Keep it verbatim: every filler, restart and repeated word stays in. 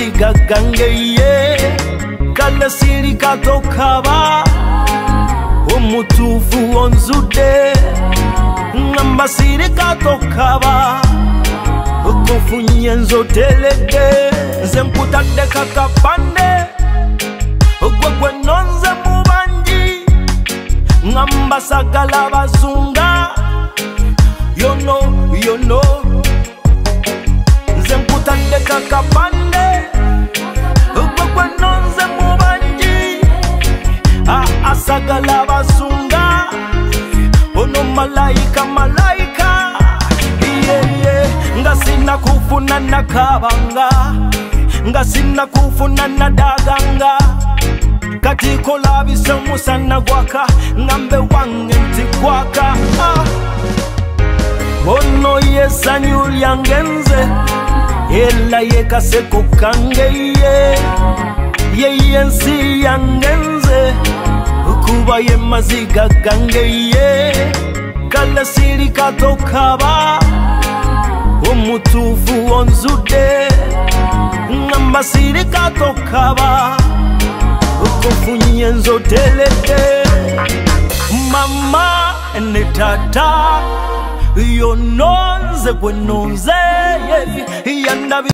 maziga gange ye kale siri katokaba omutufu onzude ngamba siri katokaba okufunye nzotelede nze mputadde kakapande ogwegwe nonze mubanji ngamba sagala bazunga yono yono nze mputadde kakapande ogwegwe nonze mubanji asagala bazunga ono malaika malaika yeah, yeah. Nga sina kufuna nakabanga nga sina kufuna nadaganga kati kola bisemusana gwaka ngambe wange nti gwaka ah. Ono yesanyu lyangenze ela yekaseko kange ye ye yensi yangenze kuba ye maziga gange ye kale siri katokaba omutufu onzude ngamba siri katokaba okufunye nzotelede mama ne tata yononze gwenonze yandabi